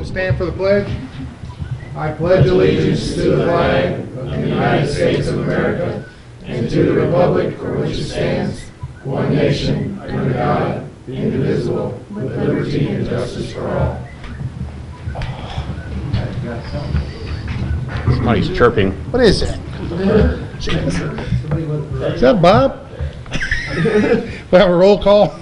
We'll stand for the pledge. I pledge allegiance to the flag of the United States of America and to the republic for which it stands, one nation, under God, indivisible, with liberty and justice for all. Somebody's chirping. What is that? Is that Bob? We have a roll call.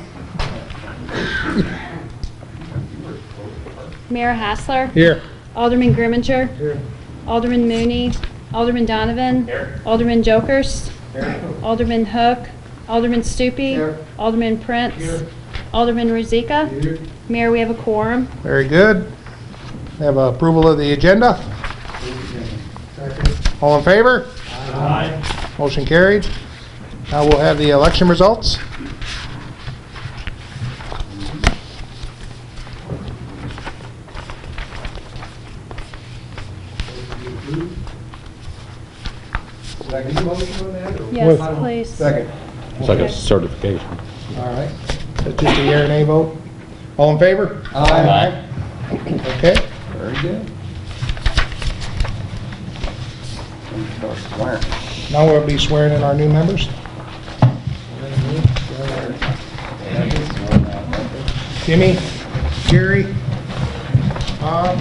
Mayor Hassler. Here. Alderman Grimminger. Here. Alderman Mooney. Alderman Donovan. Here. Alderman Jokers. Here. Alderman Hook. Alderman Stupi. Here. Alderman Prince. Here. Alderman Rozika. Here. Mayor, we have a quorum. Very good. We have approval of the agenda. All in favor? Aye. Motion carried. Now we'll have the election results. Yes, please. Second. It's like a certification. All right. So just a yea or nay vote. All in favor? Aye. Okay. Very good. Now we'll be swearing in our new members. Jimmy, Jerry, Bob,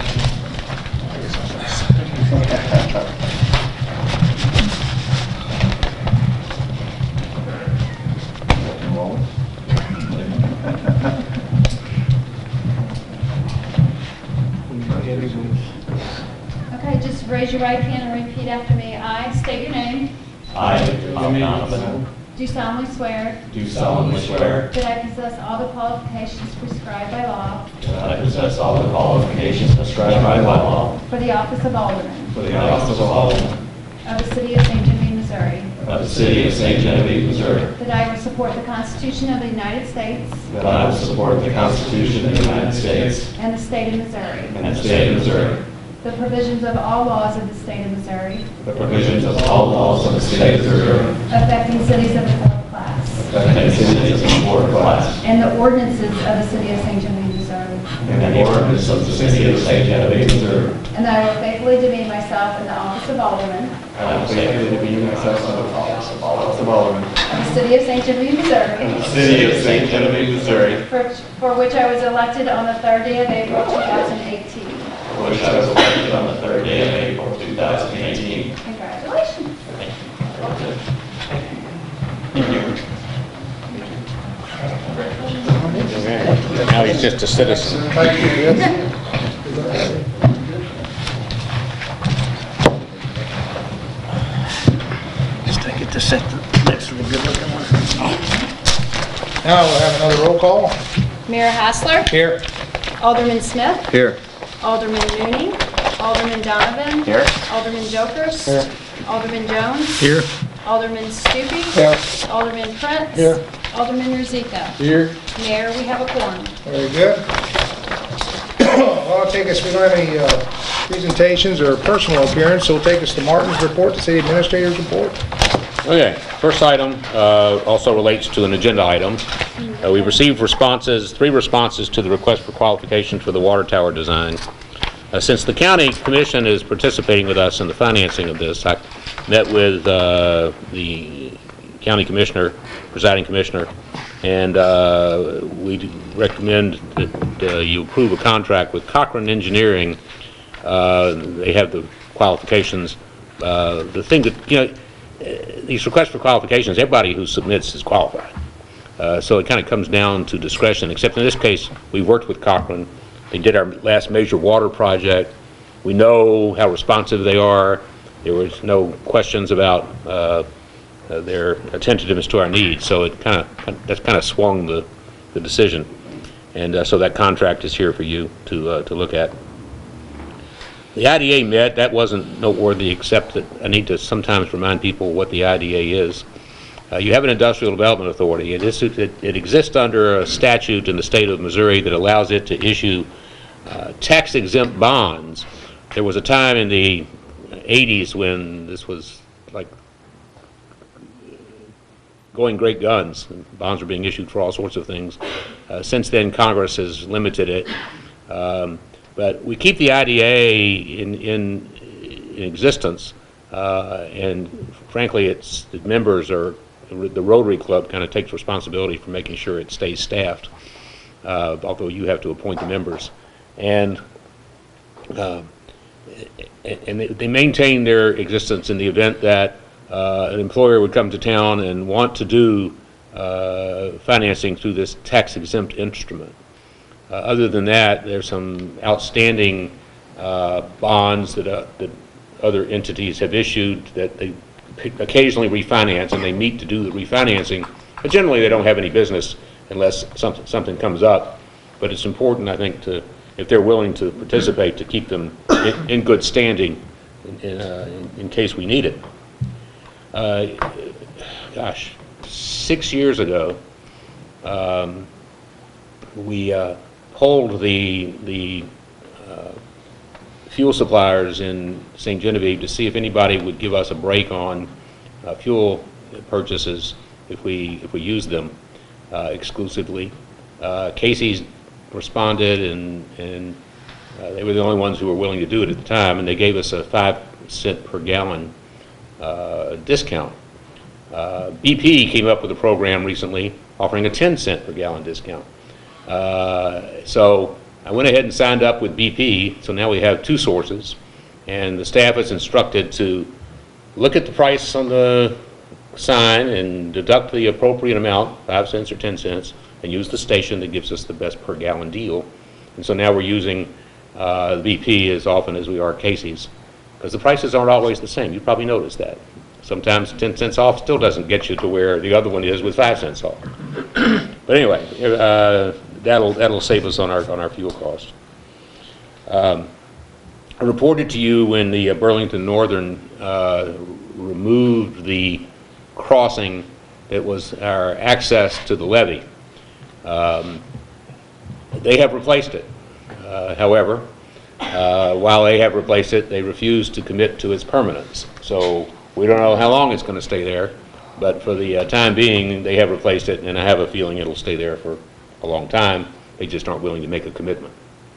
Okay, just raise your right hand and repeat after me. I state your name. I, Bob Donovan, Do solemnly swear do solemnly swear that I possess all the qualifications prescribed by law that I possess all the qualifications prescribed by law for the office of Alderman for the office of Alderman of the city of St. Genevieve, Missouri. of the city of St. Genevieve, Missouri, That I will support the Constitution of the United States that I will support the Constitution of the United States and the state of Missouri. and the state of Missouri, The provisions of all laws of the state of Missouri the provisions of all laws of the state of Missouri, affecting cities of the fourth class, affecting cities of the fourth class, and the ordinances of the city of St. Genevieve, Missouri. and the ordinance of the city of St. Genevieve, Missouri. And that I will faithfully demean myself in the office of Alderman I will faithfully demean myself in the office of Alderman of the city of St. Genevieve, in Missouri, the city of St. Genevieve, Missouri, for which I was elected on the third day of April 2018. for which I was elected on the third day of April 2018. Congratulations. Now he's just a citizen. Thank you. Just take it to set next to the good looking one. Now we'll have another roll call. Mayor Hassler. Here. Alderman Smith. Here. Alderman Mooney. Alderman Donovan. Here. Alderman Jokers. Here. Alderman Jones. Here. Alderman Stupi. Here. Alderman Prince. Here. Alderman Rozika. Here. Mayor, we have a quorum. Very good. Well, I'll take us, we don't have any presentations or personal appearance, so we'll take us to Martin's report, the city administrator's report. Okay, first item also relates to an agenda item. We've received three responses to the request for qualifications for the water tower design. Since the county commission is participating with us in the financing of this, I met with the county commissioner, presiding commissioner, and we recommend that you approve a contract with Cochran Engineering. They have the qualifications. The thing that, these requests for qualifications, everybody who submits is qualified. So it kind of comes down to discretion, except in this case, we worked with Cochran. They did our last major water project. We know how responsive they are. There was no questions about their attentiveness to our needs. So it that's kind of swung the decision. And so that contract is here for you to look at. The IDA met. That wasn't noteworthy, except that I need to sometimes remind people what the IDA is. You have an industrial development authority. It exists under a statute in the state of Missouri that allows it to issue tax-exempt bonds. There was a time in the 80s when this was like going great guns. Bonds were being issued for all sorts of things. Since then, Congress has limited it. But we keep the IDA in existence, and frankly, the members are, the Rotary Club kind of takes responsibility for making sure it stays staffed, although you have to appoint the members. And they maintain their existence in the event that an employer would come to town and want to do financing through this tax-exempt instrument. Other than that, there's some outstanding bonds that other entities have issued that they occasionally refinance, and they meet to do the refinancing, but generally they don't have any business unless something comes up. But it's important, I think, if they're willing to participate, to keep them in good standing in case we need it. Gosh, 6 years ago, we polled the fuel suppliers in St. Genevieve to see if anybody would give us a break on fuel purchases if we use them exclusively. Casey's responded, and they were the only ones who were willing to do it at the time, and they gave us a 5 cent per gallon discount. BP came up with a program recently offering a 10 cent per gallon discount. So I went ahead and signed up with BP, so now we have 2 sources, and the staff is instructed to look at the price on the sign and deduct the appropriate amount, 5 cents or 10 cents, and use the station that gives us the best per gallon deal. And so now we're using BP as often as we are Casey's, because the prices aren't always the same. You probably noticed that. Sometimes 10 cents off still doesn't get you to where the other one is with 5 cents off. But anyway, that'll save us on our fuel costs. I reported to you when the Burlington Northern removed the crossing that was our access to the levee. They have replaced it. However, while they have replaced it, they refuse to commit to its permanence. So we don't know how long it's going to stay there, but for the time being, they have replaced it, and I have a feeling it'll stay there for a long time. They just aren't willing to make a commitment.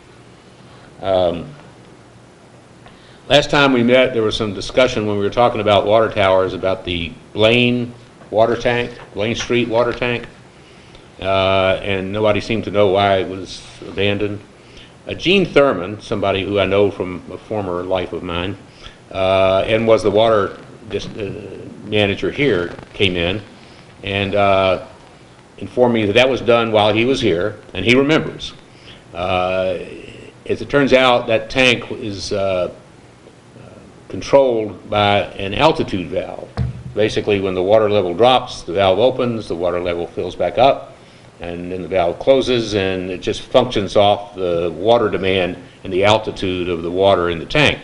Last time we met, there was some discussion when we were talking about water towers about the Blaine water tank, Blaine Street water tank, and nobody seemed to know why it was abandoned. Gene Thurman, somebody who I know from a former life of mine, and was the water manager here, came in and informed me that that was done while he was here, and he remembers. As it turns out, that tank is controlled by an altitude valve. Basically, when the water level drops, the valve opens, the water level fills back up, and then the valve closes, and it just functions off the water demand and the altitude of the water in the tank.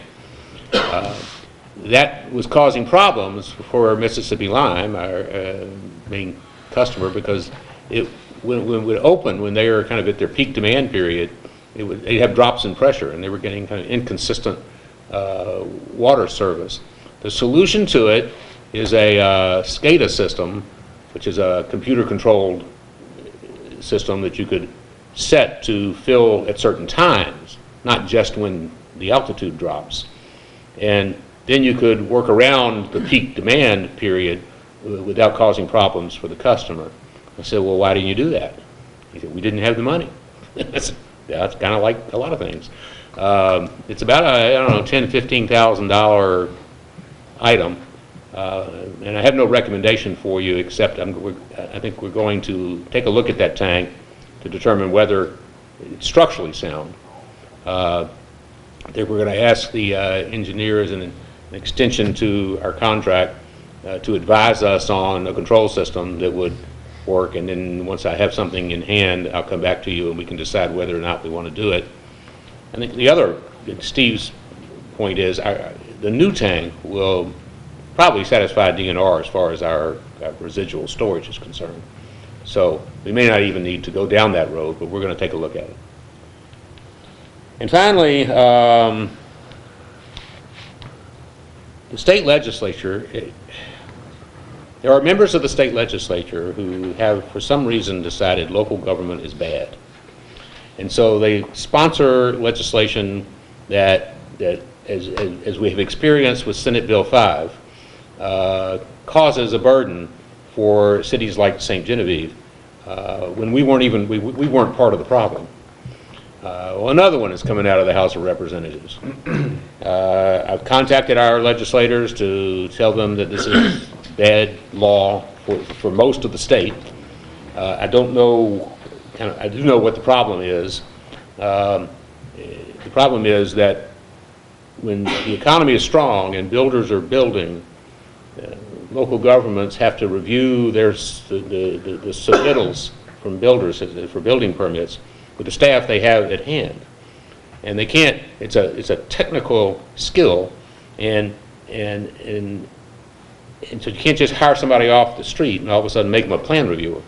That was causing problems for Mississippi Lime, our main customer, because when it would open, when they were kind of at their peak demand period, they'd have drops in pressure, and they were getting kind of inconsistent water service. The solution to it is a SCADA system, which is a computer-controlled system that you could set to fill at certain times, not just when the altitude drops. And then you could work around the peak demand period without causing problems for the customer. I said, well, why didn't you do that? He said, we didn't have the money. That's kind of like a lot of things. It's about I don't know, $10,000 to $15,000 item, and I have no recommendation for you except I think we're going to take a look at that tank to determine whether it's structurally sound. I think we're going to ask the engineers an extension to our contract to advise us on a control system that would work, and then once I have something in hand, I'll come back to you and we can decide whether or not we want to do it. I think the other, Steve's point is, the new tank will probably satisfy DNR as far as our residual storage is concerned. So we may not even need to go down that road, but we're going to take a look at it. And finally, the state legislature, there are members of the state legislature who have, for some reason, decided local government is bad. And so they sponsor legislation that as we have experienced with Senate Bill 5, causes a burden for cities like St. Genevieve when we weren't part of the problem. Well, another one is coming out of the House of Representatives. I've contacted our legislators to tell them that this is bad law for most of the state. I don't know, I do know what the problem is. The problem is that when the economy is strong and builders are building, local governments have to review the submittals from builders for building permits with the staff they have at hand, and they can't. It's a technical skill, and so you can't just hire somebody off the street and all of a sudden make them a plan reviewer.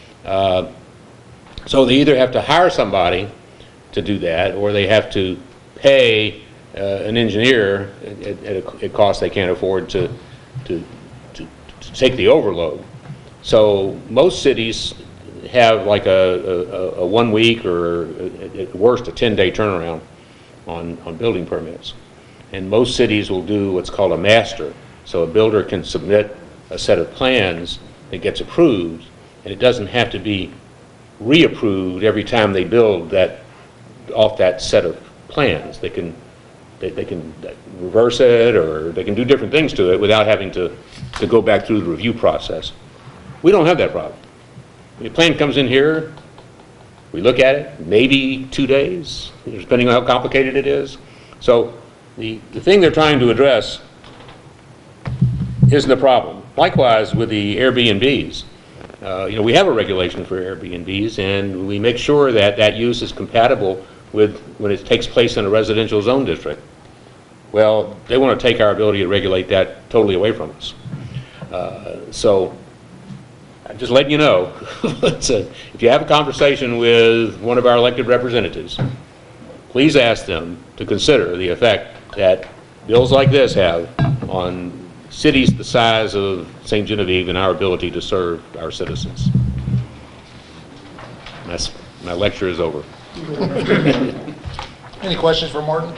So they either have to hire somebody to do that, or they have to pay an engineer at a cost they can't afford to take the overload. So most cities have like a 1 week or at worst a 10-day turnaround on building permits. And most cities will do what's called a master. So a builder can submit a set of plans that gets approved, and it doesn't have to be reapproved every time they build that off that set of plans. They can reverse it, or they can do different things to it without having to go back through the review process. We don't have that problem. When the plan comes in here, we look at it, maybe 2 days, depending on how complicated it is. So the thing they're trying to address isn't a problem. Likewise with the Airbnbs. We have a regulation for Airbnbs, and we make sure that that use is compatible with when it takes place in a residential zone district. Well, they want to take our ability to regulate that totally away from us. So I'm just letting you know, if you have a conversation with one of our elected representatives, please ask them to consider the effect that bills like this have on cities the size of St. Genevieve and our ability to serve our citizens. My lecture is over. Any questions for Martin?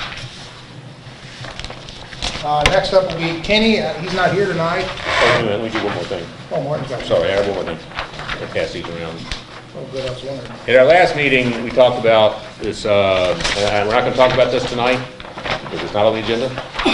Next up will be Kenny. He's not here tonight. Oh, let me do one more thing. Oh, Martin's got Sorry, I have one more thing. I'll pass these around. Oh, good. I was wondering. At our last meeting, we talked about this, and we're not going to talk about this tonight because it's not on the agenda,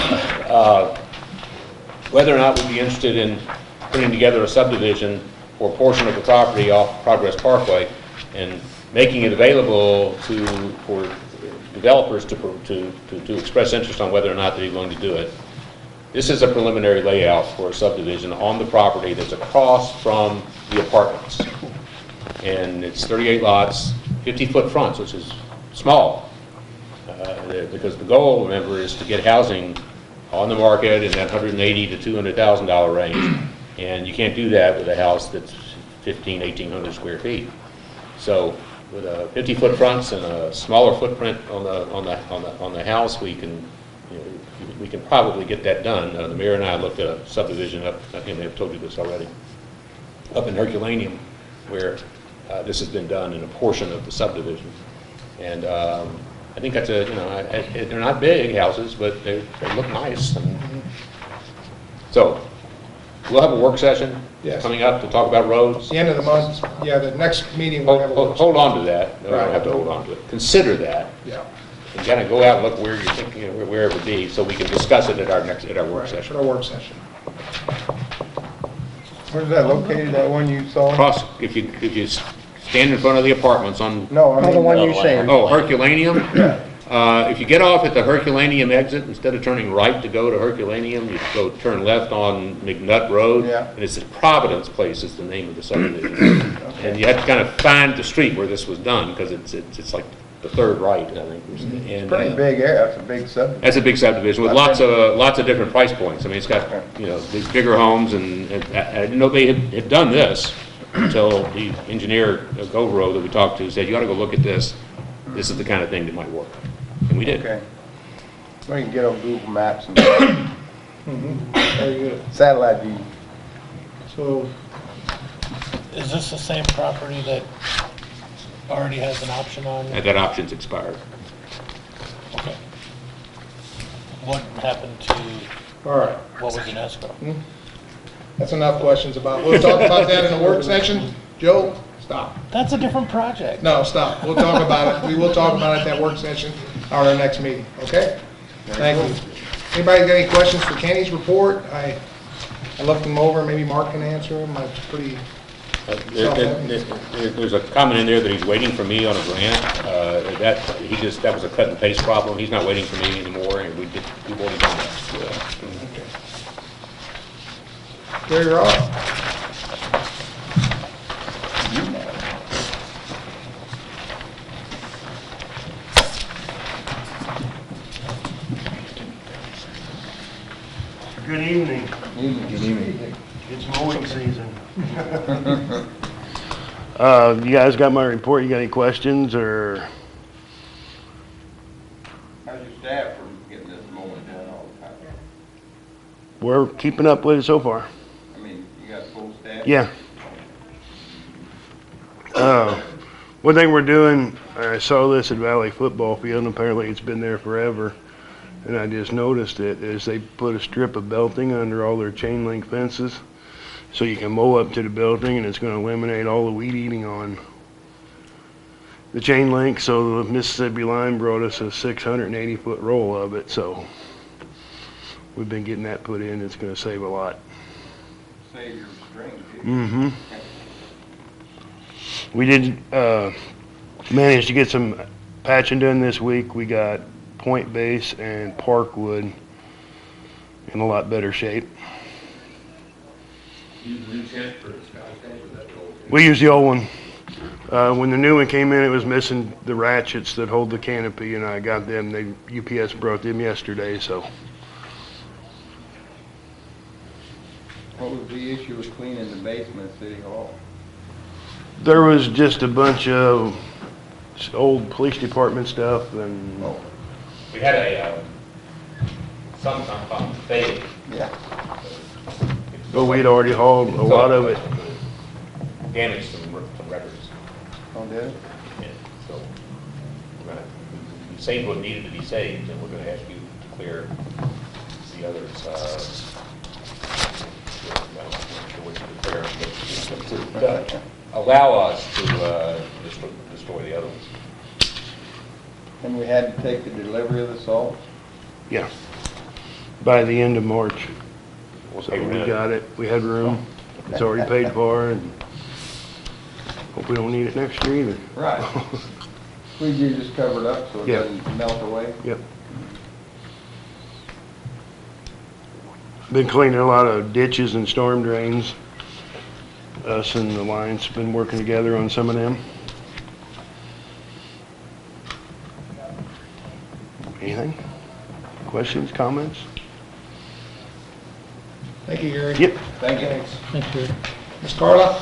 whether or not we'd be interested in putting together a subdivision for a portion of the property off Progress Parkway and making it available for developers to express interest on whether or not they're going to do it. This is a preliminary layout for a subdivision on the property that's across from the apartments. And it's 38 lots, 50-foot fronts, which is small. Because the goal, remember, is to get housing on the market in that $180,000 to $200,000 range. And you can't do that with a house that's 1,800 square feet. So with a 50-foot fronts and a smaller footprint on the house, we can probably get that done. The mayor and I looked at a subdivision up. I think they've told you this already. Up in Herculaneum, where this has been done in a portion of the subdivision, and I think that's they're not big houses, but they look nice. And so we'll have a work session coming up to talk about roads. The end of the month. Yeah, the next meeting we'll have a hold on to that. No, right. We don't have to hold on to it. Consider that. Yeah. And kind of go out and look where you're thinking, where it would be, so we can discuss it at our work session. At our work session. Where's that located, that one you saw? Cross, if you stand in front of the apartments on. No, I mean the one you're saying. Oh, Herculaneum? If you get off at the Herculaneum exit, instead of turning right to go to Herculaneum, you go turn left on McNutt Road. Yeah. And it's Providence Place is the name of the subdivision. Okay. And you have to kind of find the street where this was done, because it's like the third right, I think. Mm-hmm. And, Pretty big area, that's a big subdivision. That's a big subdivision with lots of different price points. I mean, it's got these bigger homes, and I didn't know they had done this until the engineer Govero that we talked to said, "You ought to go look at this. This is the kind of thing that might work," and we did. Okay. Well, you can get on Google Maps and Very good. satellite view. So Is this the same property that already has an option on? And that option's expired. Okay. What happened to, All right. what was in escrow? That's enough questions about, we'll talk about that in the work session. Joe, stop. That's a different project. No, stop. We'll talk about it. We will talk about it at that work session or our next meeting, okay? Thank you. Anybody got any questions for Kenny's report? I looked them over. Maybe Mark can answer them. It's pretty self-evident. There's a comment in there that he's waiting for me on a grant. That was a cut and paste problem. He's not waiting for me anymore, and we've already done that. Okay. Gary Ross? Good evening. Good evening. It's mowing season. You guys got my report? You got any questions or? How's your staff for getting this mowing done all the time? We're keeping up with it so far. I mean, you got full staff? Yeah. One thing we're doing, I saw this at Valley Football Field, and apparently it's been there forever, and I just noticed it, is they put a strip of belting under all their chain link fences, so you can mow up to the belting, and it's going to eliminate all the weed eating on the chain link. So the Mississippi line brought us a 680-foot roll of it, so we've been getting that put in. It's going to save a lot. Save your string, too. Mm-hmm. We did manage to get some patching done this week. We got Point Base and Parkwood in a lot better shape. We used the old one. When the new one came in, it was missing the ratchets that hold the canopy, and I got them. UPS brought them yesterday, so. What was the issue with cleaning the basement at City Hall? There was just a bunch of old police department stuff, and Oh, We had a, something faded. yeah. but we'd already hauled a lot of it. Damaged some records. Oh, did it? Yeah, so we saved what needed to be saved, and we're going to ask you to clear the others. Allow us to destroy the other ones. And we had to take the delivery of the salt? Yeah, by the end of March. So Hey, we got it. We had room. It's already paid for, and hope we don't need it next year either. Right. We do just cover it up so it Yeah. doesn't melt away? Yep. Been cleaning a lot of ditches and storm drains. Us and the Lions been working together on some of them. Anything? Questions, comments? Thank you, Gary. Yep. Thank you. Thank you. Ms. Carla?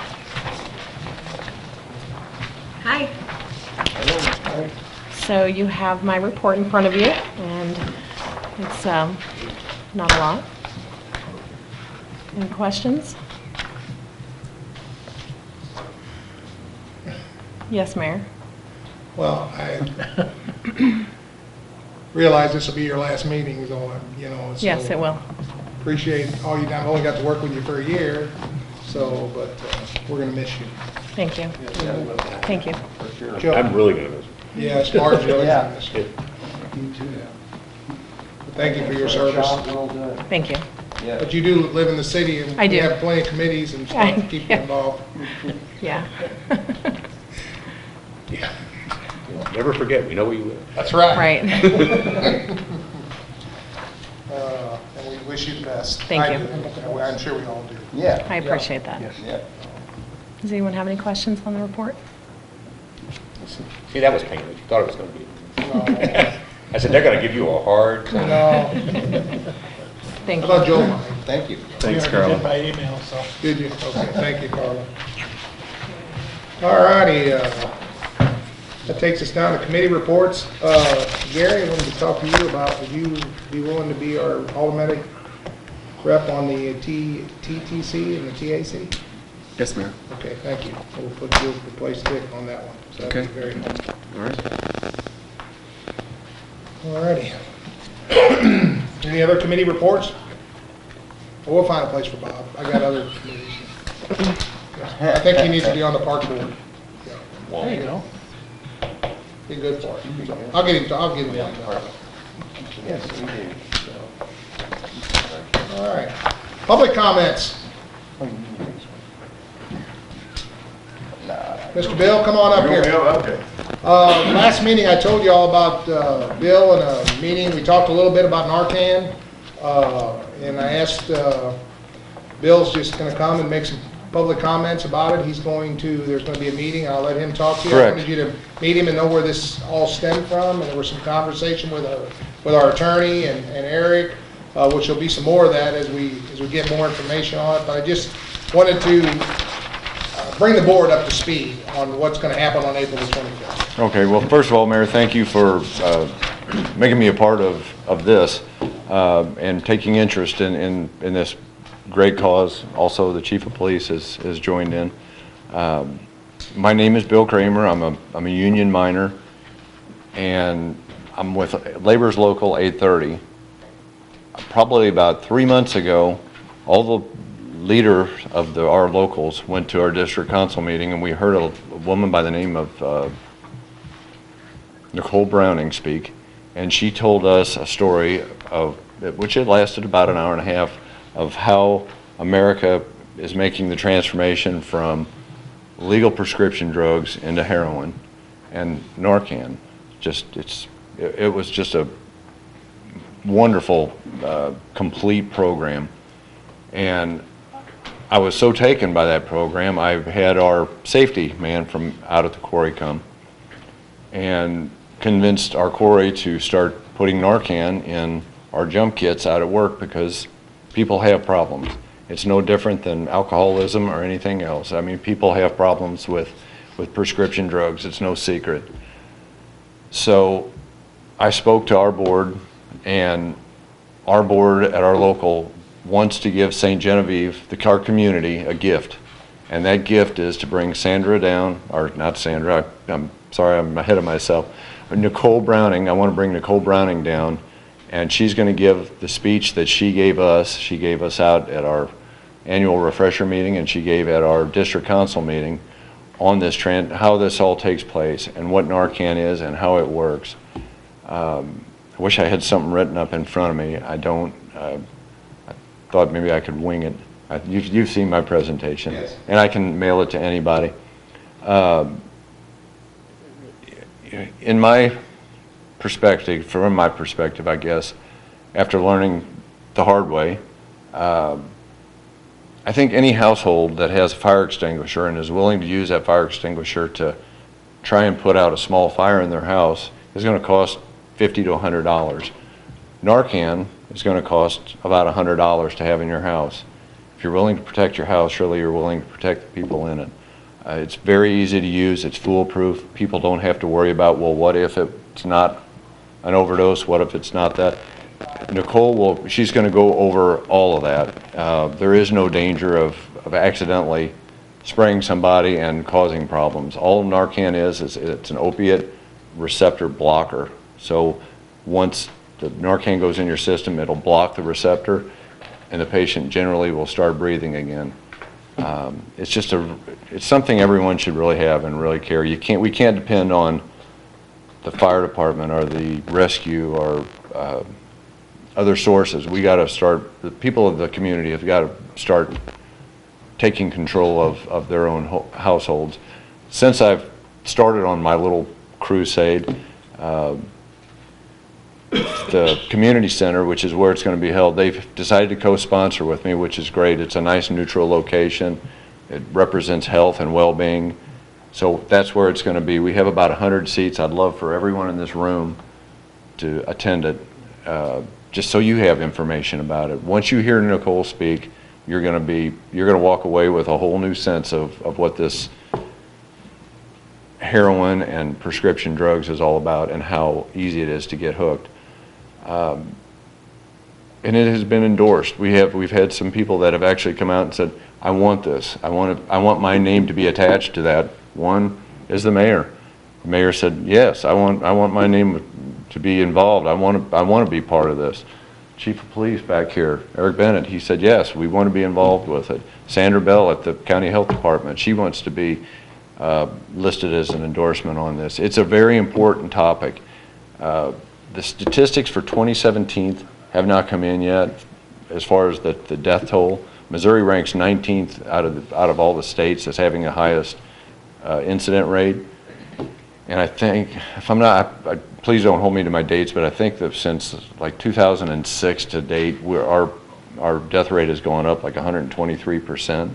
Hi. So you have my report in front of you, and it's not a lot. Any questions? Yes, Mayor. Well, I realize this will be your last meeting, so, so. Yes, it will. Appreciate all you done. I've only got to work with you for a year, so, but we're going to miss you. Thank you. Thank you. For sure. Joe? I'm really going to miss Yeah, it's Marge, Joey's Yeah. going to miss you. it. You too. But thank you for your service. Thank you. Yeah. But you do live in the city, and I do. we have plenty of committees and stuff to keep you involved. Yeah. Yeah. Never forget, we know where you live. That's right. Right. And we wish you the best. Thank I you. do. And I'm sure we all do. Yeah. I appreciate that. Yeah. Does anyone have any questions on the report? See, that was painless. You thought it was going to be. No. I said, they're going to give you a hard time. No. Thank How about you. Joe? Thank you. Thanks, Carl. By email, so. Did you? Okay, thank you, Carla. All righty, that takes us down to committee reports. Gary, I wanted to talk to you about, would you be willing to be our automatic rep on the TTC and the TAC? Yes, Mayor. Okay, thank you. We'll put Bill for place tick on that one. So that'd be very helpful. All right. Alrighty. Any other committee reports? Well, we'll find a place for Bob. I got other committees. I think he needs to be on the park board. There you go. Be good for it. So, I'll get him on. Yes, we do. All right. Public comments. Mr. Bill, come on up here. Okay. Last meeting, I told you all about Bill and a meeting. We talked a little bit about Narcan. And I asked, Bill's just going to come and make some public comments about it. There's going to be a meeting. I'll let him talk to you. Correct. I wanted you to meet him and know where this all stemmed from. And there was some conversation with our attorney and Eric, which will be some more of that as we get more information on it. But I just wanted to bring the board up to speed on what's going to happen on April the 25th. Okay, well, first of all, Mayor, thank you for making me a part of this and taking interest in this great cause. Also, the Chief of Police has joined in. My name is Bill Kramer. I'm a union miner, and I'm with Labor's Local 830. Probably about 3 months ago, all the leader of our locals went to our district council meeting, and we heard a woman by the name of Nicole Browning speak, and she told us a story of which it lasted about an hour and a half of how America is making the transformation from legal prescription drugs into heroin and Narcan. It was just a wonderful, complete program, and I was so taken by that program. I had our safety man from out at the quarry come and convinced our quarry to start putting Narcan in our jump kits out at work because people have problems. It's no different than alcoholism or anything else. I mean, people have problems with prescription drugs. It's no secret. So I spoke to our board, and our board at our local wants to give St. Genevieve, our community, a gift. And that gift is to bring Sandra down, or not Sandra, I'm sorry, I'm ahead of myself. Nicole Browning, I want to bring Nicole Browning down, and she's going to give the speech that she gave us. She gave us out at our annual refresher meeting, and she gave at our district council meeting on this trend, how this all takes place, and what Narcan is and how it works. I wish I had something written up in front of me. I don't. I thought maybe I could wing it. You've seen my presentation, yes, and I can mail it to anybody. In my perspective, from my perspective, I guess, after learning the hard way, I think any household that has a fire extinguisher and is willing to use that fire extinguisher to try and put out a small fire in their house is going to cost $50 to $100. Narcan is going to cost about $100 to have in your house. If you're willing to protect your house, surely you're willing to protect the people in it. It's very easy to use. It's foolproof. People don't have to worry about, well, what if it's not an overdose? What if it's not that? Nicole she's going to go over all of that. There is no danger of accidentally spraying somebody and causing problems. All Narcan is it's an opiate receptor blocker. So once the Narcan goes in your system, it'll block the receptor, and the patient generally will start breathing again. It's something everyone should really have and really care. We can't depend on the fire department or the rescue or other sources. We got to start. The people of the community have got to start taking control of their own households. Since I've started on my little crusade, the community center, which is where it's going to be held, they've decided to co-sponsor with me, which is great. It's a nice neutral location. It represents health and well-being. So that's where it's going to be. We have about 100 seats. I'd love for everyone in this room to attend it, just so you have information about it. Once you hear Nicole speak, you're going to walk away with a whole new sense of what this heroin and prescription drugs is all about and how easy it is to get hooked. and it has been endorsed. We've had some people that have actually come out and said, I want this. I want my name to be attached to that. One is the mayor. The mayor said, yes, I want my name to be involved. I want to be part of this. Chief of Police back here, Eric Bennett, he said, yes, we want to be involved with it. Sandra Bell at the County Health Department, she wants to be listed as an endorsement on this. It's a very important topic. The statistics for 2017 have not come in yet as far as the death toll. Missouri ranks 19th out of all the states as having the highest incident rate. And I think, if I'm not, please don't hold me to my dates, but I think that since like 2006 to date, our death rate has gone up like 123%.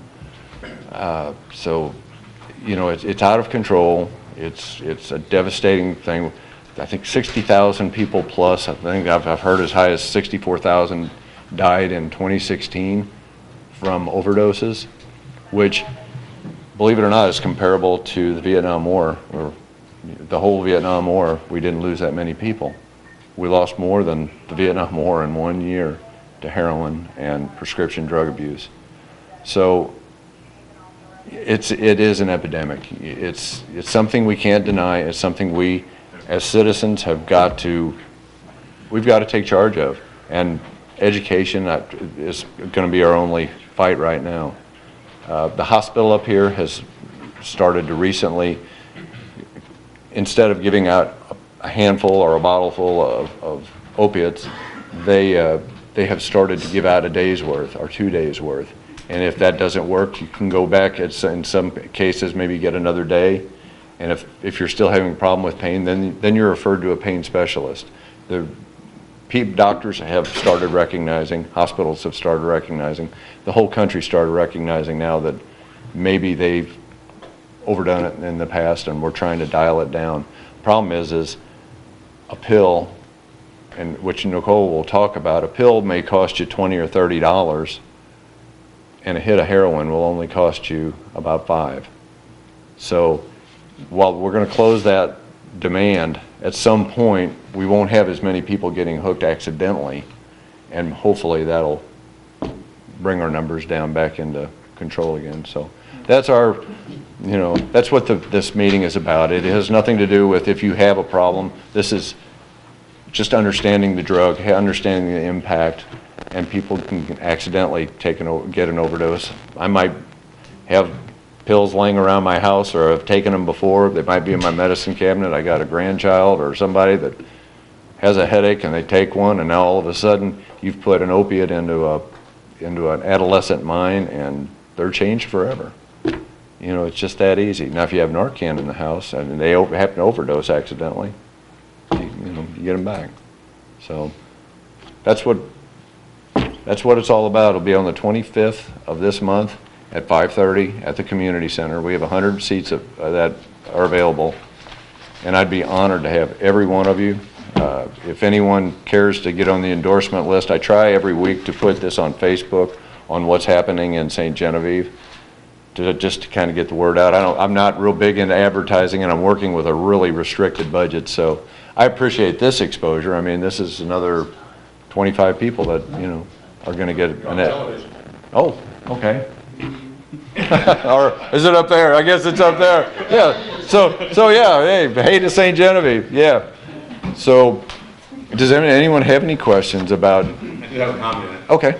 So, you know, it's out of control. It's a devastating thing. I think 60,000 people plus, I think I've heard as high as 64,000 died in 2016 from overdoses, which, believe it or not, is comparable to the Vietnam War, or the whole Vietnam War. We didn't lose that many people. We lost more than the Vietnam War in 1 year to heroin and prescription drug abuse. So it is an epidemic. It's something we can't deny. It's something we, as citizens, we've got to take charge of. And education is going to be our only fight right now. The hospital up here has started to recently, instead of giving out a handful or a bottle full of opiates, they have started to give out a day's worth or 2 days worth. And if that doesn't work, you can go back, in some cases, maybe get another day. And if you're still having a problem with pain, then you're referred to a pain specialist. The doctors have started recognizing, hospitals have started recognizing, the whole country started recognizing now that maybe they've overdone it in the past and we're trying to dial it down. Problem is a pill, and which Nicole will talk about, a pill may cost you $20 or $30, and a hit of heroin will only cost you about $5. So while we're going to close that demand, at some point we won't have as many people getting hooked accidentally, and hopefully that'll bring our numbers down back into control again. So that's that's what this meeting is about. It has nothing to do with if you have a problem. This is just understanding the drug, understanding the impact, and people can accidentally get an overdose. I might have pills laying around my house, or I've taken them before. They might be in my medicine cabinet. I got a grandchild or somebody that has a headache and they take one, and now all of a sudden you've put an opiate into an adolescent mind, and they're changed forever. You know, it's just that easy. Now, if you have Narcan in the house and they happen to overdose accidentally, you get them back. So that's what it's all about. It'll be on the 25th of this month at 5:30 at the community center. We have 100 seats that are available, and I'd be honored to have every one of you. If anyone cares to get on the endorsement list, I try every week to put this on Facebook on what's happening in St. Genevieve, just to kind of get the word out. I'm not real big into advertising, and I'm working with a really restricted budget, so I appreciate this exposure. I mean, this is another 25 people that are going to get an television. Oh, okay. Or is it up there? I guess it's up there. Yeah. So yeah. Hey to St. Genevieve. Yeah. So, does anyone have any questions about? I do have a comment. Okay.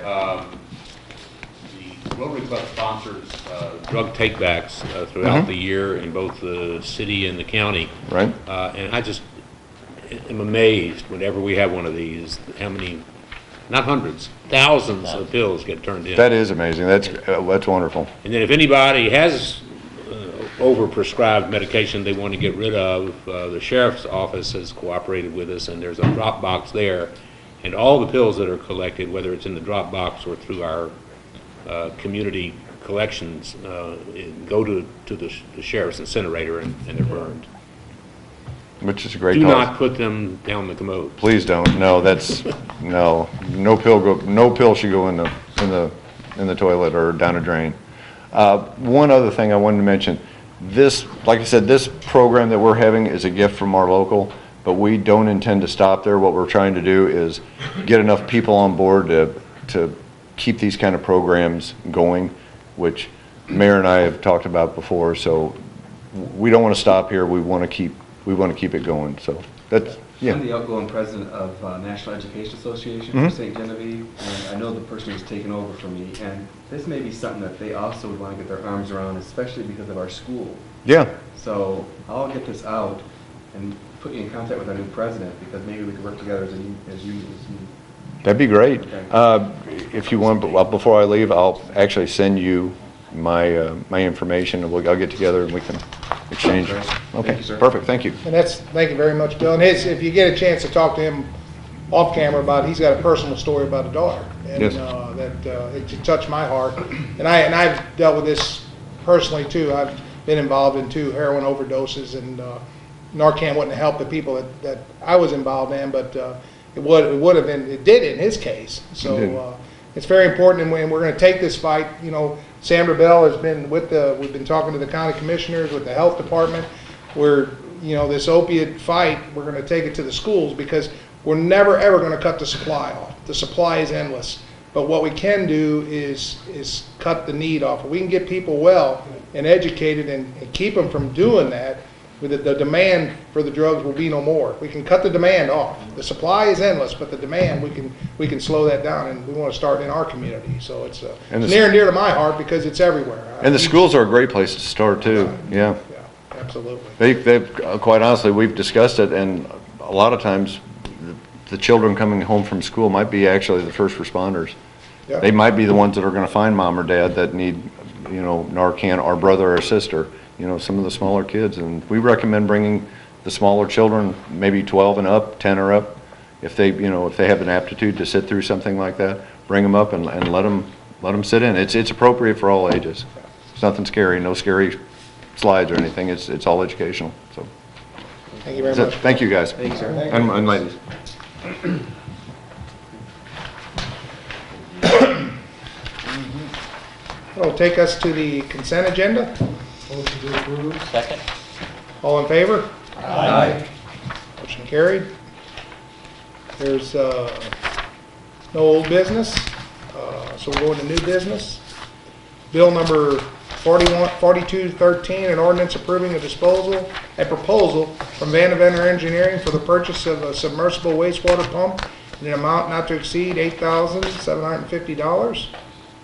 The Rotary Club sponsors drug takebacks throughout the year in both the city and the county. Right. And I just am amazed whenever we have one of these, how many, not hundreds, thousands of pills get turned in. That is amazing. That's wonderful. And then if anybody has overprescribed medication they want to get rid of, the sheriff's office has cooperated with us, and there's a drop box there, and all the pills that are collected, whether it's in the drop box or through our community collections, go to the sheriff's incinerator, and they're burned. Which is a great Do cause. not put them down the commode. Please don't. No, no pill should go in the toilet or down a drain. One other thing I wanted to mention. This, like I said, this program that we're having is a gift from our local. but we don't intend to stop there. What we're trying to do is get enough people on board to keep these kind of programs going, which Mayor and I have talked about before. So we don't want to stop here. We want to keep it going. So that's, yeah. I'm the outgoing president of National Education Association for St. Genevieve, and I know the person who's taken over for me, and this may be something that they also would want to get their arms around, especially because of our school. Yeah. So I'll get this out and put you in contact with our new president, because maybe we could work together as you. That'd be great. Okay. If you want, but before I leave, I'll actually send you my my information, and I'll get together and we can exchange. Great. Okay, Thank you, sir. perfect. Thank you. And thank you very much, Bill. And if you get a chance to talk to him off camera about, he's got a personal story about a daughter, and Yes. It touched my heart. And I've dealt with this personally too. I've been involved in 2 heroin overdoses, and Narcan wouldn't help the people that I was involved in, but it did in his case. So it's very important, and we're going to take this fight. You know, Sandra Bell has been we've been talking to the county commissioners, with the health department. This opiate fight, we're going to take it to the schools, because we're never ever going to cut the supply off. The supply is endless. But what we can do is cut the need off. If we can get people well and educated and keep them from doing that, the demand for the drugs will be no more. We can cut the demand off. The supply is endless, but the demand, we can slow that down, and we want to start in our community. So it's near and dear to my heart, because it's everywhere. And the schools are a great place to start too. Yeah. Yeah, absolutely. They've quite honestly, we've discussed it, and a lot of times the children coming home from school might be actually the first responders. Yeah. They might be the ones that are going to find mom or dad that need, Narcan, or brother or sister. Some of the smaller kids, and we recommend bringing the smaller children, maybe 12 and up, 10 or up, if they have an aptitude to sit through something like that, bring them up and let them sit in. It's appropriate for all ages. It's nothing scary, no scary slides or anything. It's all educational. So thank you very much. Thank you, guys. Thanks, sir. And ladies. That'll take us to the consent agenda. Motion to approve. Second? All in favor? Aye. Motion carried. There's no old business, so we'll go into new business. Bill number 4213, an ordinance approving a proposal from Vandeventer Engineering for the purchase of a submersible wastewater pump in an amount not to exceed $8,750.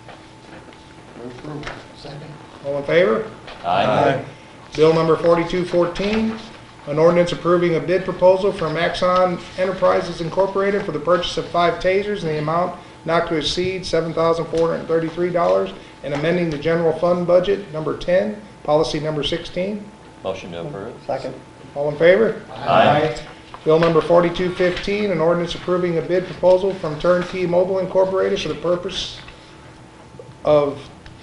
Second. All in favor? Aye. Bill number 4214, an ordinance approving a bid proposal from Axon Enterprises Incorporated for the purchase of 5 tasers in the amount not to exceed $7,433, and amending the general fund budget number 10, policy number 16. Motion to approve. Second. All in favor? Aye. Bill number 4215, an ordinance approving a bid proposal from Turnkey Mobile Incorporated for the purchase of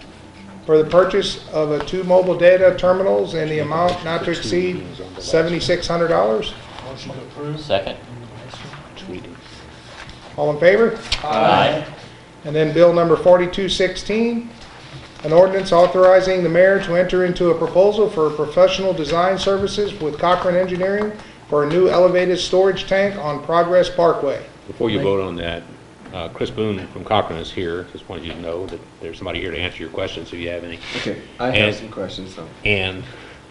2 mobile data terminals in the amount not to exceed $7,600. Motion to approve. Second? All in favor? Aye. And then bill number 4216, an ordinance authorizing the mayor to enter into a proposal for professional design services with Cochran Engineering for a new elevated storage tank on Progress Parkway. Before you vote on that, Chris Boone from Cochran is here. Just wanted you to know that there's somebody here to answer your questions if you have any. Okay, I have some questions, so. And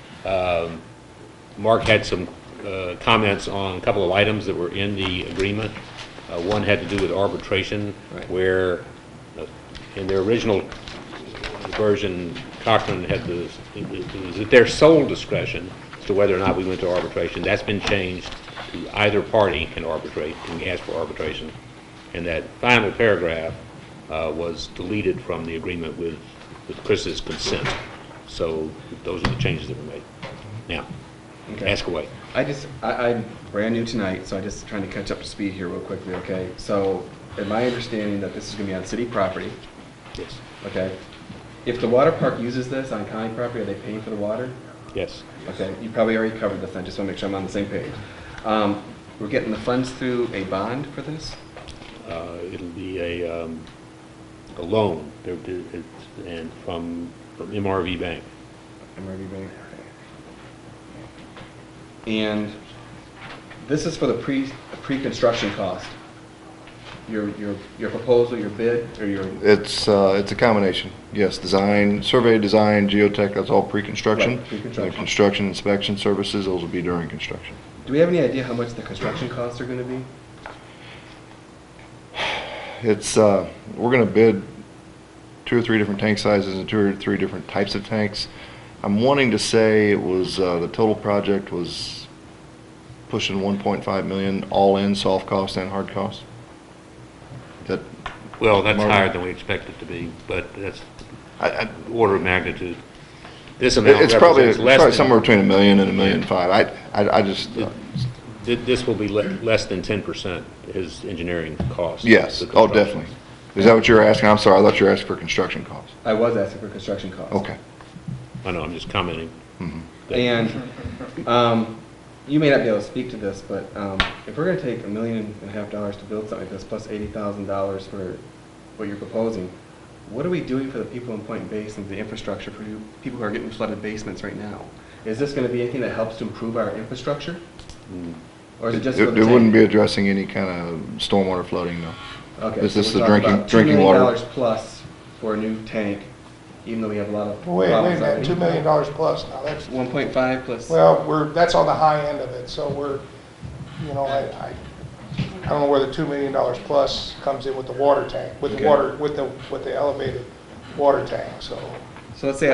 Mark had some comments on a couple of items that were in the agreement. One had to do with arbitration, Right. where in their original version, Cochran had it was at their sole discretion as to whether or not we went to arbitration. That's been changed to either party can arbitrate, can ask for arbitration. And that final paragraph was deleted from the agreement with Chris's consent. So those are the changes that were made. Now, Okay. ask away. I'm brand new tonight, so I'm just trying to catch up to speed here real quickly, okay? So, am I understanding that this is gonna be on city property, Yes. okay? If the water park uses this on county property, are they paying for the water? Yes. Okay, you probably already covered this, I just wanna make sure I'm on the same page. We're getting the funds through a bond for this? It'll be a loan, and from MRV Bank. MRV Bank. And this is for the pre-construction cost. Your proposal, your bid, or your... It's a combination. Yes, design, survey, design, geotech, that's all pre-construction. Right, pre-construction. And construction inspection services, those will be during construction. Do we have any idea how much the construction costs are going to be? It's, we're going to bid 2 or 3 different tank sizes and 2 or 3 different types of tanks. I'm wanting to say it was, the total project was pushing 1.5 million, all in, soft cost and hard cost. That, Well, that's Marvin? higher than we expect it to be, but that's I, order of magnitude. This amount it's probably, represents less than... somewhere between $1 million and $1.5 million. I just, This will be less than 10% his engineering cost. yes, The oh, construction. definitely. Is that what you're asking? I'm sorry, I thought you were asking for construction costs. I was asking for construction costs. Okay. I know, I'm just commenting. And you may not be able to speak to this, but if we're going to take $1.5 million to build something like this, plus $80,000 for what you're proposing, what are we doing for the people in Point Basin, the infrastructure for you, people who are getting flooded basements right now? Is this going to be anything that helps to improve our infrastructure? Or is it just for the It wouldn't tank? be addressing any kind of stormwater flooding, no. Okay, This so is we're the talking about drinking $2 million water. plus for a new tank, even though we have a lot of Wait a problems minute, $2 already. million plus now, that's, 1.5 plus. well, that's on the high end of it, so we're, you know, I don't know where the $2 million plus comes in with the water tank, with the Okay. water, with the elevated water tank, so. So let's say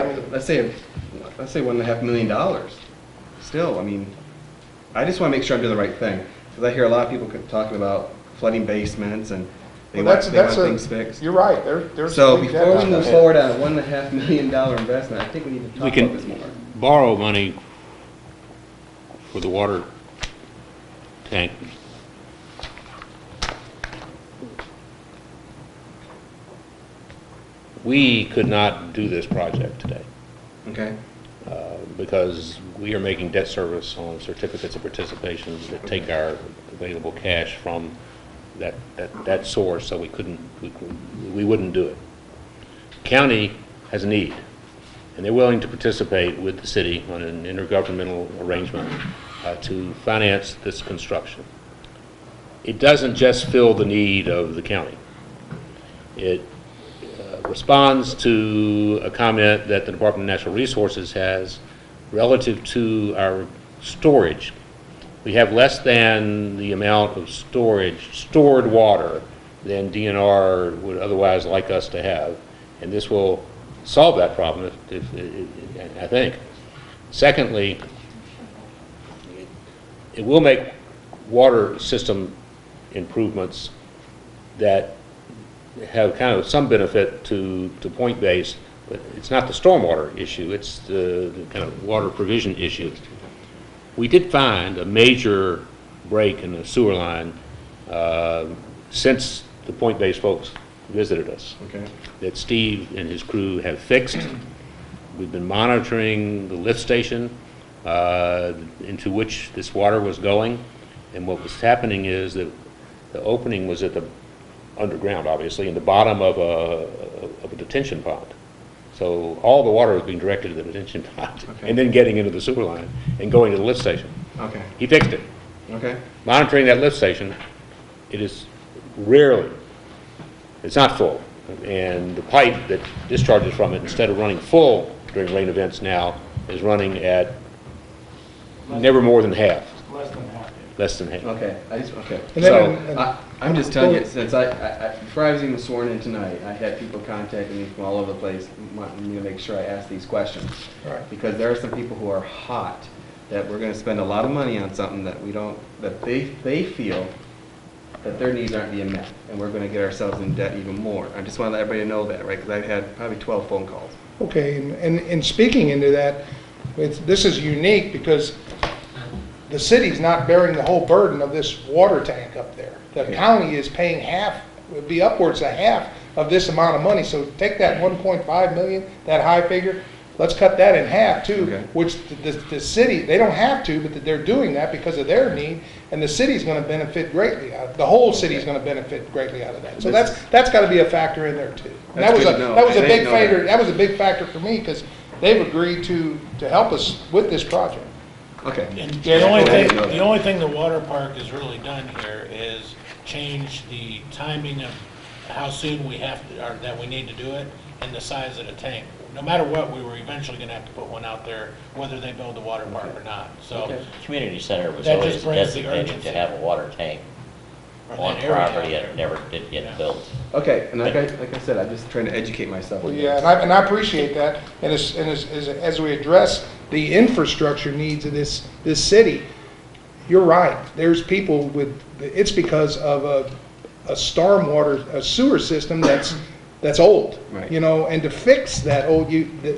$1.5 million. Still, I mean, I just want to make sure I'm doing the right thing, because I hear a lot of people talking about flooding basements and they Well, want things fixed. You're right, there's. So big before we debt. move forward on a $1.5 million investment, I think we need to We talk can about this more. borrow money for the water tank. We could not do this project today Okay. because we are making debt service on certificates of participation that take our available cash from that source, so we wouldn't do it. County has a need, and they're willing to participate with the city on an intergovernmental arrangement to finance this construction. It doesn't just fill the need of the county. It responds to a comment that the Department of Natural Resources has relative to our storage. We have less than the amount of stored water than DNR would otherwise like us to have, and this will solve that problem, I think. Secondly, it will make water system improvements that have kind of some benefit to Point Base, but it's not the stormwater issue, it's the kind of water provision issue. We did find a major break in the sewer line since the Point Base folks visited us, Okay. that Steve and his crew have fixed. We've been monitoring the lift station into which this water was going, and what was happening is that the opening was at the underground, obviously, in the bottom of a detention pond. So all the water was being directed to the detention pond, Okay. and then getting into the sewer line and going to the lift station. Okay. He fixed it. Okay. Monitoring that lift station, it is rarely, it's not full. And the pipe that discharges from it, instead of running full during rain events now, is running at never more than half. Less than half. Okay. Okay. And So then- I'm just telling you, since before I was even sworn in tonight, I had people contacting me from all over the place, wanting me to make sure I ask these questions. Right. Because there are some people who are hot, that we're going to spend a lot of money on something that we don't, that they feel that their needs aren't being met, and we're going to get ourselves in debt even more. I just want to let everybody know that, right? Because I've had probably 12 phone calls. Okay, and speaking into that, this is unique because the city's not bearing the whole burden of this water tank up there. The county is paying half, it would be upwards of half of this amount of money. So take that 1.5 million, that high figure, let's cut that in half too, Okay. which the city, they don't have to, but they're doing that because of their need, and the city's gonna benefit greatly out, the whole city's gonna benefit greatly out of that. So that's gotta be a factor in there too. And That's that was good to know. that was I a didn't big know factor, that was a big factor for me, because they've agreed to help us with this project. Okay. And Yeah, the only thing the water park has really done here is change the timing of how soon we have to, or that we need to do it, and the size of the tank. No matter what, we were eventually gonna have to put one out there, whether they build the water park or not, so. Okay. Community center was That always just brings the designated urgency. to have a water tank or on that area out property, and there. it never did get built. Okay, and like I said, I'm just trying to educate myself. Well, yeah, and I appreciate that. And as we address the infrastructure needs of this city, you're right. There's people with, it's because of a stormwater, a sewer system that's old. Right. You know, and to fix that old,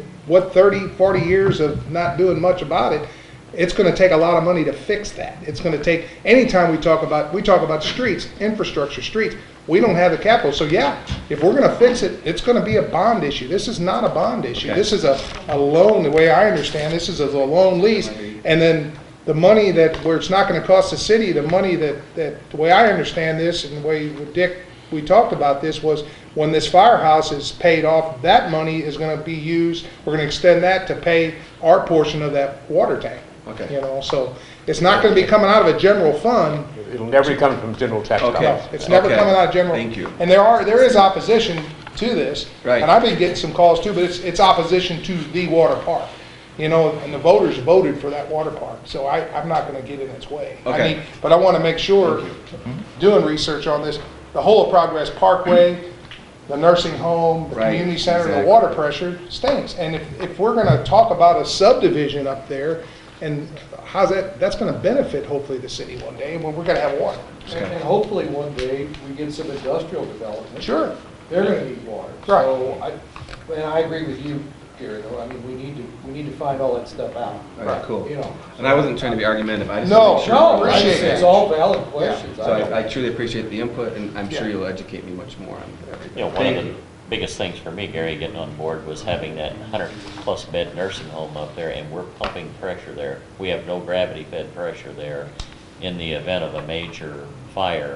30, 40 years of not doing much about it, it's gonna take a lot of money to fix that. It's gonna take, anytime we talk about streets, infrastructure, streets, we don't have the capital. So yeah, if we're gonna fix it, it's gonna be a bond issue. This is not a bond issue. Okay. This is a loan, the way I understand, this is a loan lease. And then the money where it's not gonna cost the city, the money the way I understand this, and the way with Dick, we talked about this, was when this firehouse is paid off, that money is gonna be used, we're gonna extend that to pay our portion of that water tank. Okay. You know, so it's not gonna be coming out of a general fund. It'll never be coming from general tax dollars. No, it's never Okay. coming out of general. Thank you. And there is opposition to this. Right. And I've been getting some calls too, but it's opposition to the water park. You know, and the voters voted for that water park, so I'm not gonna get in its way. Okay. But I wanna make sure, doing research on this, the whole of Progress Parkway, the nursing home, the Right, community center, the exactly. water pressure stinks. And if we're gonna talk about a subdivision up there, and how's that's gonna benefit hopefully the city one day when we're gonna have water. And hopefully one day we get some industrial development. Sure. They're gonna need water. Right. So I agree with you, Gary, though. I mean, we need to find all that stuff out. All right, cool. You know. And I wasn't trying to be argumentative, I just. No, wanna make sure- no, appreciate It's that. all valid questions. So I truly appreciate the input, and I'm sure Yeah. you'll educate me much more on everything. You know, one Thank of the you. biggest things for me, Gary, getting on board was having that 100-plus bed nursing home up there, and we're pumping pressure there. We have no gravity-fed pressure there. In the event of a major fire,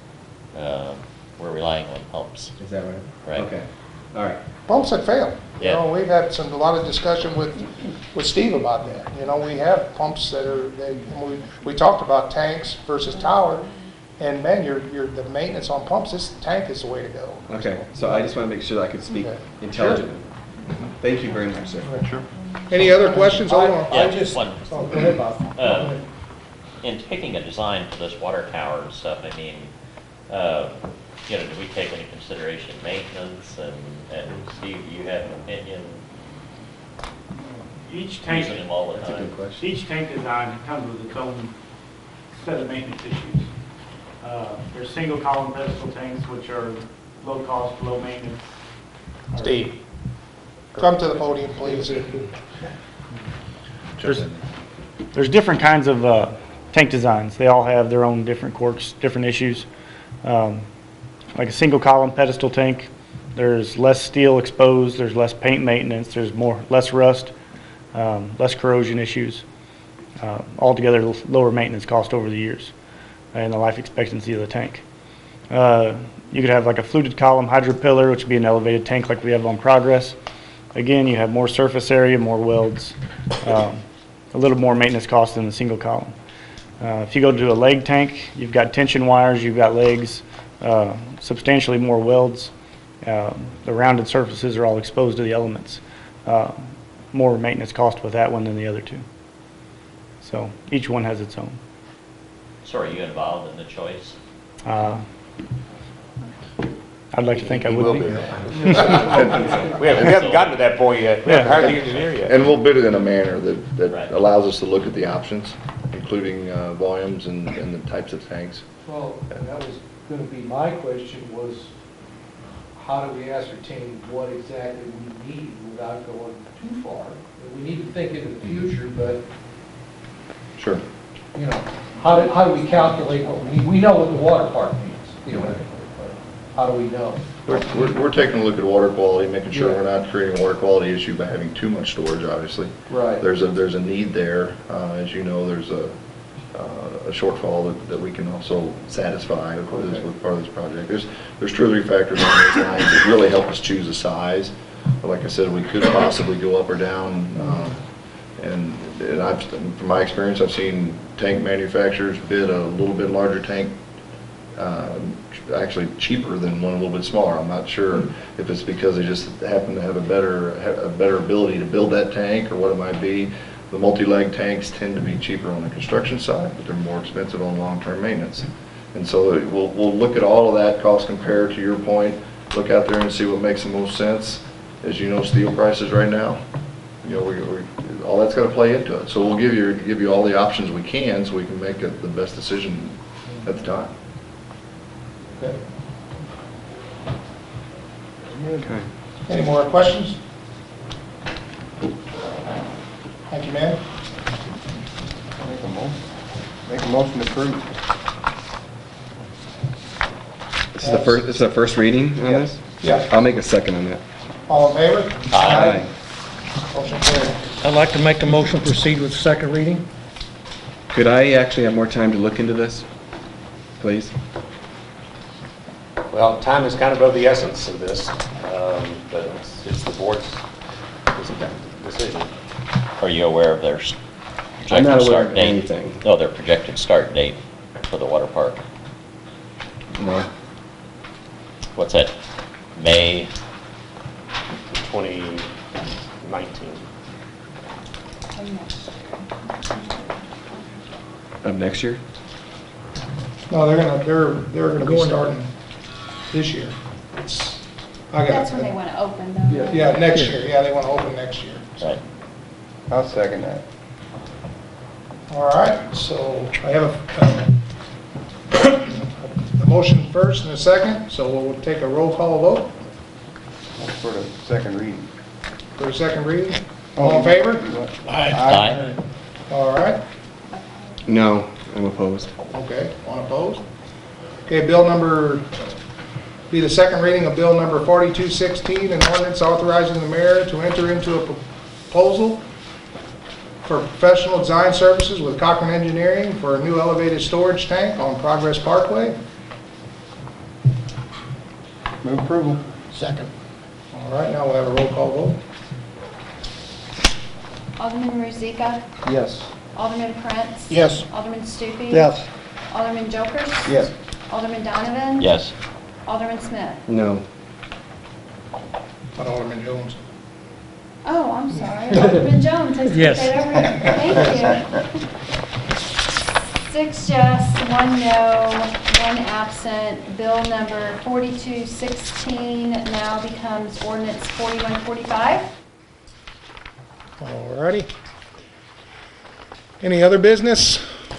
we're relying on pumps. Is that right? Right. Okay, all right. Pumps had failed. You Yeah. know, we've had a lot of discussion with Steve about that. You know, we have pumps that we talked about tanks versus tower, and man, the maintenance on pumps, this tank is the way to go. Okay, so I just want to make sure that I could speak Okay. intelligently. Thank you very much, sir. Sure. Any other questions? Hold on. Yeah, just, one. oh, go ahead, Bob. Go ahead. In picking a design for this water tower and stuff, I mean, you know, do we take into consideration maintenance, and Steve, you have an opinion? Each tank, Using them all the That's a time. good question. each tank design comes with its own set of maintenance issues. There's single column pedestal tanks, which are low cost, low maintenance. Steve? Come to the podium, please. There's different kinds of tank designs. They all have their own different quirks, different issues. Like a single column pedestal tank, there's less steel exposed, there's less paint maintenance, there's less rust, less corrosion issues. Altogether, lower maintenance cost over the years and the life expectancy of the tank. You could have like a fluted column hydro pillar, which would be an elevated tank like we have on Progress. Again, you have more surface area, more welds, a little more maintenance cost than the single column. If you go to a leg tank, you've got tension wires, you've got legs, substantially more welds. The rounded surfaces are all exposed to the elements. More maintenance cost with that one than the other two. So each one has its own. So are you involved in the choice? I'd like to think I would be. We haven't gotten to that point yet. We haven't hired the engineer yet. And we'll bid it in a manner that Right. allows us to look at the options, including volumes and the types of tanks. Well, and that was gonna be my question, was how do we ascertain what exactly we need without going too far? We need to think into the future, but, Sure. you know, how do we calculate what we need? We know what the water park needs, theoretically, but how do we know? We're taking a look at water quality, making sure we're not creating a water quality issue by having too much storage, obviously. Right. There's a need there. As you know, there's a shortfall that we can also satisfy with part of this project. There's 2 or 3 factors on those lines that really help us choose a size. But like I said, we could possibly go up or down And from my experience, I've seen tank manufacturers bid a little bit larger tank, actually cheaper than one a little bit smaller. I'm not sure if it's because they just happen to have a better ability to build that tank or what it might be. The multi-leg tanks tend to be cheaper on the construction side, but they're more expensive on long-term maintenance. And so we'll look at all of that cost compare, to your point, look out there and see what makes the most sense. As you know, steel prices right now, you know, all that's got to play into it. So we'll give you all the options we can so we can make the best decision at the time. Okay. Okay. Any more questions? Thank you, ma'am. Make a motion to approve. This is the first reading on this? Yeah. I'll make a second on that. All in favor? Aye. Motion carried. I'd like to make a motion to proceed with second reading. Could I actually have more time to look into this, please? Well, time is kind of the essence of this, but it's the board's decision. Are you aware of their I'm not projected aware of start date? anything. No, their projected start date for the water park. No. What's that? May? 2019. Of next year? No, they're gonna be starting this year. That's when they want to open though. Yeah, next year. Yeah, they want to open next year. Right. I'll second that. All right, so I have a motion first and a second, so we'll take a roll call vote For the second reading. for the second reading. All in favor? Aye. All right, No, I'm opposed. okay, one opposed. Okay, bill number, be the second reading of bill number 4216, an ordinance authorizing the mayor to enter into a proposal for professional design services with Cochran Engineering for a new elevated storage tank on Progress Parkway. Move approval. Second. All right, now we'll have a roll call vote. Alderman Rozika? Yes. Alderman Prince? Yes. Alderman Stupi? Yes. Alderman Jokers? Yes. Alderman Donovan? Yes. Alderman Smith? No. Not Alderman Jones. Oh, I'm sorry. Alderman Jones, I skipped Yes. that over. Thank you. 6 yes, 1 no, 1 absent. Bill number 4216 now becomes ordinance 4145. All righty. Any other business?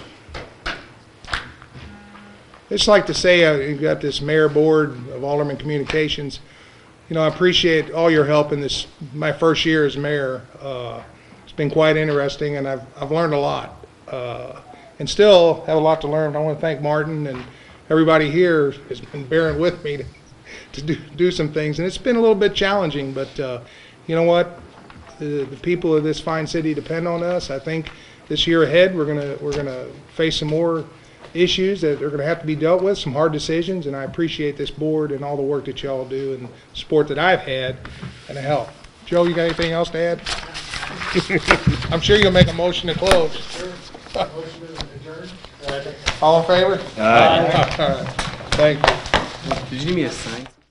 I'd just like to say, you've got this mayor board of Alderman Communications. You know, I appreciate all your help in this, my first year as mayor. It's been quite interesting, and I've learned a lot. And still have a lot to learn. I want to thank Martin, and everybody here has been bearing with me to do some things. And it's been a little bit challenging, but you know what? The people of this fine city depend on us. I think this year ahead, we're gonna face some more issues that are gonna have to be dealt with, some hard decisions, and I appreciate this board and all the work that y'all do and the support that I've had and the help. Joe, you got anything else to add? I'm sure you'll make a motion to close. All in favor? Aye. All right. Thank you. Did you give me a sign?